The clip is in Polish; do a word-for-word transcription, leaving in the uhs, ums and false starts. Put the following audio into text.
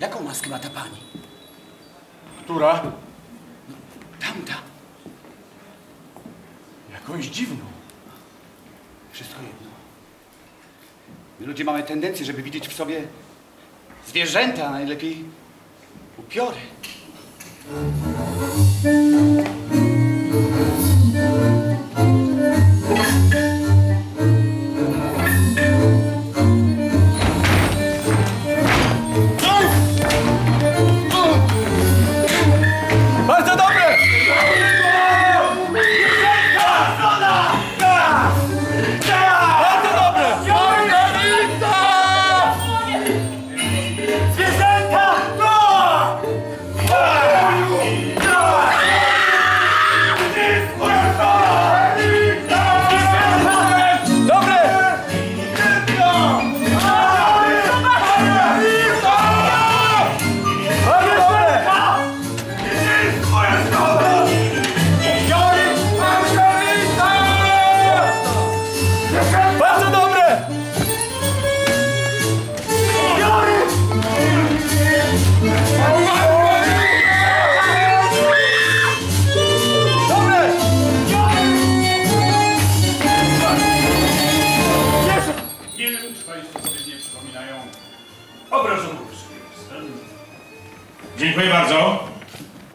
Jaką maskę ma ta pani? Która? No, tamta. Jakąś dziwną. Wszystko jedno. My ludzie mamy tendencję, żeby widzieć w sobie zwierzęta, a najlepiej upiory. Bardzo dobre! Bardzo dobre! Zwierzęta! Dobre! Bardzo dobre! Bardzo dobre! Dobre! Nie wiem, czy Państwo sobie nie przypominają obrażonego. Dziękuję bardzo.